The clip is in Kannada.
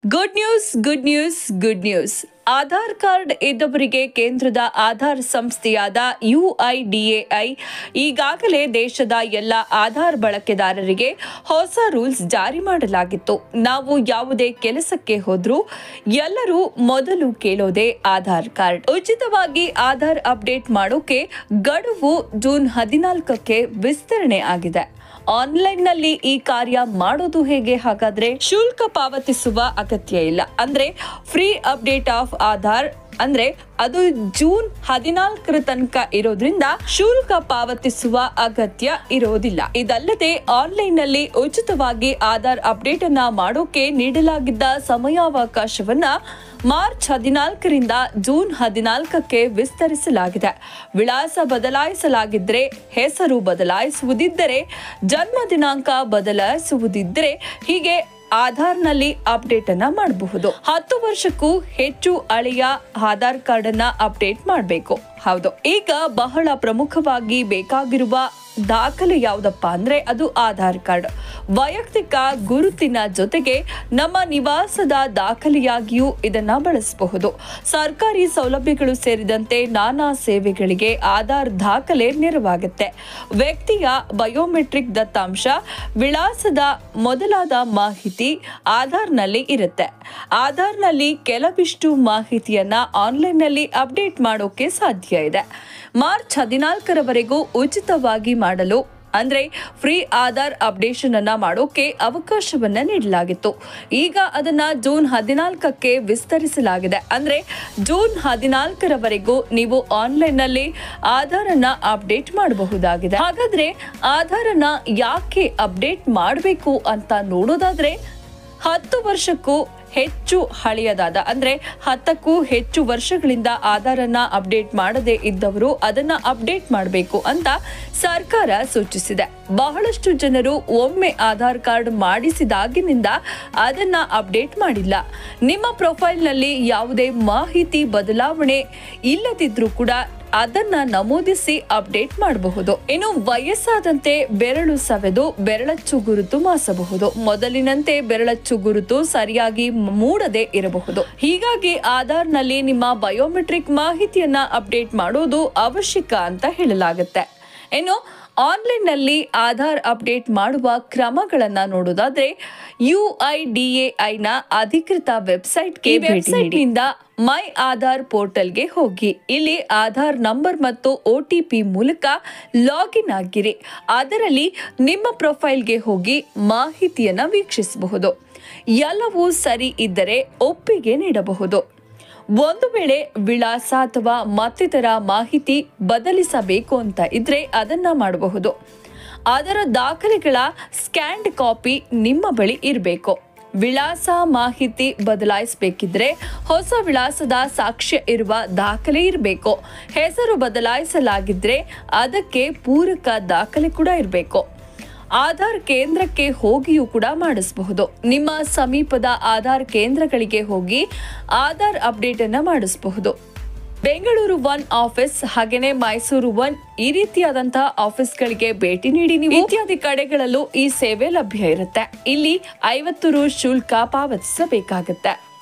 Good news good news good news. Aadhaar card ಇದ್ದವರಿಗೆ ಕೇಂದ್ರದ ಆಧಾರ್ ಸಂಸ್ಥೆಯಾದ UIDAI ಈಗಾಗಲೇ ದೇಶದ ಎಲ್ಲ ಆಧಾರ್ ಬಳಕೆದಾರರಿಗೆ ಹೊಸ ರೂಲ್ಸ್ ಜಾರಿ ಮಾಡಲಾಗಿತ್ತು. ನಾವು ಯಾವುದೇ ಕೆಲಸಕ್ಕೆ ಹೋದ್ರೂ ಎಲ್ಲರೂ ಮೊದಲು ಕೇಳೋದೇ ಆಧಾರ್ ಕಾರ್ಡ್. ಉಚಿತವಾಗಿ ಆಧಾರ್ ಅಪ್ಡೇಟ್ ಮಾಡೋಕೆ ಗಡುವು ಜೂನ್ 14ಕ್ಕೆ ವಿಸ್ತರಣೆ ಆಗಿದೆ. ಆನ್ಲೈನ್ನಲ್ಲಿ ಈ ಕಾರ್ಯ ಮಾಡೋದು ಹೇಗೆ? ಹಾಗಾದ್ರೆ ಶುಲ್ಕ ಪಾವತಿಸುವ ಅಗತ್ಯ ಇಲ್ಲ. ಅಂದ್ರೆ ಫ್ರೀ ಅಪ್ಡೇಟ್ ಆಫ್ ಆಧಾರ್ ಅಂದ್ರೆ ಅದು ಜೂನ್ 14ರ ತನಕ ಇರೋದ್ರಿಂದ ಶುಲ್ಕ ಪಾವತಿಸುವ ಅಗತ್ಯ ಇರೋದಿಲ್ಲ. ಇದಲ್ಲದೆ ಆನ್ಲೈನ್ ನಲ್ಲಿ ಉಚಿತವಾಗಿ ಆಧಾರ್ ಅಪ್ಡೇಟ್ ಅನ್ನ ಮಾಡೋಕೆ ನೀಡಲಾಗಿದ್ದ ಸಮಯಾವಕಾಶವನ್ನ ಮಾರ್ಚ್ 14ರಿಂದ ಜೂನ್ 14ಕ್ಕೆ ವಿಸ್ತರಿಸಲಾಗಿದೆ. ವಿಳಾಸ ಬದಲಾಯಿಸಲಾಗಿದ್ರೆ, ಹೆಸರು ಬದಲಾಯಿಸುವುದಿದ್ದರೆ, ಜನ್ಮ ದಿನಾಂಕ ಬದಲಾಯಿಸುವುದಿದ್ದರೆ ಹೀಗೆ ಆಧಾರ್ನಲ್ಲಿ ಅಪ್ಡೇಟ್ ಅನ್ನ ಮಾಡಬಹುದು. 10 ವರ್ಷಕ್ಕೂ ಹೆಚ್ಚು ಹಳೆಯ ಆಧಾರ್ ಕಾರ್ಡ್ ಅನ್ನ ಅಪ್ಡೇಟ್ ಮಾಡಬೇಕು. ಹೌದು, ಈಗ ಬಹಳ ಪ್ರಮುಖವಾಗಿ ಬೇಕಾಗಿರುವ ದಾಖಲೆ ಯಾವುದಪ್ಪ ಅಂದ್ರೆ ಅದು ಆಧಾರ್ ಕಾರ್ಡ್. ವೈಯಕ್ತಿಕ ಗುರುತಿನ ಜೊತೆಗೆ ನಮ್ಮ ನಿವಾಸದ ದಾಖಲೆಯಾಗಿಯೂ ಇದನ್ನ ಬಳಸಬಹುದು. ಸರ್ಕಾರಿ ಸೌಲಭ್ಯಗಳು ಸೇರಿದಂತೆ ನಾನಾ ಸೇವೆಗಳಿಗೆ ಆಧಾರ್ ದಾಖಲೆ ನೆರವಾಗುತ್ತೆ. ವ್ಯಕ್ತಿಯ ಬಯೋಮೆಟ್ರಿಕ್ ದತ್ತಾಂಶ, ವಿಳಾಸದ ಮೊದಲಾದ ಮಾಹಿತಿ ಆಧಾರ್ನಲ್ಲಿ ಇರುತ್ತೆ. ಆಧಾರ್ನಲ್ಲಿ ಕೆಲವಿಷ್ಟು ಮಾಹಿತಿಯನ್ನ ಆನ್ಲೈನ್ನಲ್ಲಿ ಅಪ್ಡೇಟ್ ಮಾಡೋಕೆ ಸಾಧ್ಯ ಇದೆ. ಮಾರ್ಚ್ 14ರವರೆಗೂ ಉಚಿತವಾಗಿ ಮಾಡಲು ಅಂದ್ರೆ ಫ್ರೀ ಆಧಾರ್ ಅಪ್ಡೇಷನ್ ಅನ್ನ ಮಾಡೋಕೆ ಅವಕಾಶವನ್ನ ನೀಡಲಾಗಿತ್ತು. ಈಗ ಅದನ್ನ ಜೂನ್ 14ಕ್ಕೆ ವಿಸ್ತರಿಸಲಾಗಿದೆ. ಅಂದ್ರೆ ಜೂನ್ 14ರವರೆಗೂ ನೀವು ಆನ್ಲೈನ್ ನಲ್ಲಿ ಆಧಾರ್ ಅನ್ನ ಅಪ್ಡೇಟ್ ಮಾಡಬಹುದಾಗಿದೆ. ಹಾಗಾದ್ರೆ ಆಧಾರ್ ಅನ್ನ ಯಾಕೆ ಅಪ್ಡೇಟ್ ಮಾಡಬೇಕು ಅಂತ ನೋಡೋದಾದ್ರೆ, 10 ವರ್ಷಕ್ಕೂ ಹೆಚ್ಚು ಹಳೆಯದಾದ ಅಂದ್ರೆ 10ಕ್ಕೂ ಹೆಚ್ಚು ವರ್ಷಗಳಿಂದ ಆಧಾರ್ ಅನ್ನ ಅಪ್ಡೇಟ್ ಮಾಡದೇ ಇದ್ದವರು ಅದನ್ನ ಅಪ್ಡೇಟ್ ಮಾಡಬೇಕು ಅಂತ ಸರ್ಕಾರ ಸೂಚಿಸಿದೆ. ಬಹಳಷ್ಟು ಜನರು ಒಮ್ಮೆ ಆಧಾರ್ ಕಾರ್ಡ್ ಮಾಡಿಸಿದಾಗಿನಿಂದ ಅದನ್ನ ಅಪ್ಡೇಟ್ ಮಾಡಿಲ್ಲ. ನಿಮ್ಮ ಪ್ರೊಫೈಲ್ ನಲ್ಲಿ ಯಾವುದೇ ಮಾಹಿತಿ ಬದಲಾವಣೆ ಇಲ್ಲದಿದ್ರೂ ಕೂಡ ಅದನ್ನ ನಮೂದಿಸಿ ಅಪ್ಡೇಟ್ ಮಾಡಬಹುದು. ಇನ್ನು ವಯಸ್ಸಾದಂತೆ ಬೆರಳು ಸವೆದು ಬೆರಳಚ್ಚು ಗುರುತು ಮಾಸಬಹುದು. ಮೊದಲಿನಂತೆ ಬೆರಳಚ್ಚು ಗುರುತು ಸರಿಯಾಗಿ ಮೂಡದೆ ಇರಬಹುದು. ಹೀಗಾಗಿ ಆಧಾರ್ ನಲ್ಲಿ ನಿಮ್ಮ ಬಯೋಮೆಟ್ರಿಕ್ ಮಾಹಿತಿಯನ್ನ ಅಪ್ಡೇಟ್ ಮಾಡೋದು ಅವಶ್ಯಕ ಅಂತ ಹೇಳಲಾಗುತ್ತೆ. ಇನ್ನು ಆನ್ಲೈನ್ ನಲ್ಲಿ ಆಧಾರ್ ಅಪ್ಡೇಟ್ ಮಾಡುವ ಕ್ರಮಗಳನ್ನ ನೋಡೋದಾದ್ರೆ, UIDAI ನ ಅಧಿಕೃತ ವೆಬ್ಸೈಟ್ ಇಂದ ಮೈ ಆಧಾರ್ ಪೋರ್ಟಲ್ಗೆ ಹೋಗಿ. ಇಲ್ಲಿ ಆಧಾರ್ ನಂಬರ್ ಮತ್ತು OTP ಮೂಲಕ ಲಾಗಿನ್ ಆಗಿರಿ. ಅದರಲ್ಲಿ ನಿಮ್ಮ ಪ್ರೊಫೈಲ್ಗೆ ಹೋಗಿ ಮಾಹಿತಿಯನ್ನ ವೀಕ್ಷಿಸಬಹುದು. ಎಲ್ಲವೂ ಸರಿ ಇದ್ದರೆ ಒಪ್ಪಿಗೆ ನೀಡಬಹುದು. ಒಂದು ವೇಳೆ ವಿಳಾಸ ಅಥವಾ ಮತ್ತಿತರ ಮಾಹಿತಿ ಬದಲಿಸಬೇಕು ಅಂತ ಇದ್ರೆ ಅದನ್ನ ಮಾಡಬಹುದು. ಅದರ ದಾಖಲೆಗಳ ಸ್ಕ್ಯಾನ್ಡ್ ಕಾಪಿ ನಿಮ್ಮ ಬಳಿ ಇರಬೇಕು. ವಿಳಾಸ ಮಾಹಿತಿ ಬದಲಾಯಿಸಬೇಕಿದ್ರೆ ಹೊಸ ವಿಳಾಸದ ಸಾಕ್ಷ್ಯ ಇರುವ ದಾಖಲೆ ಇರಬೇಕು. ಹೆಸರು ಬದಲಾಯಿಸಲಾಗಿದ್ರೆ ಅದಕ್ಕೆ ಪೂರಕ ದಾಖಲೆ ಕೂಡ ಇರಬೇಕು. ಆಧಾರ್ ಕೇಂದ್ರಕ್ಕೆ ಹೋಗಿಯೂ ಕೂಡ ಮಾಡಿಸಬಹುದು. ನಿಮ್ಮ ಸಮೀಪದ ಆಧಾರ್ ಕೇಂದ್ರಗಳಿಗೆ ಹೋಗಿ ಆಧಾರ್ ಅಪ್ಡೇಟ್ ಅನ್ನ ಮಾಡಿಸಬಹುದು. ಬೆಂಗಳೂರು 1 ಆಫೀಸ್ ಹಾಗೇನೆ ಮೈಸೂರು 1 ಈ ರೀತಿಯಾದಂತಹ ಆಫೀಸ್ಗಳಿಗೆ ಭೇಟಿ ನೀಡಿ. ನೀವು ಇತ್ಯಾದಿ ಕಡೆಗಳಲ್ಲೂ ಈ ಸೇವೆ ಲಭ್ಯ ಇರುತ್ತೆ. ಇಲ್ಲಿ 50 ರು ಶುಲ್ಕ ಪಾವತಿಸಬೇಕಾಗುತ್ತೆ.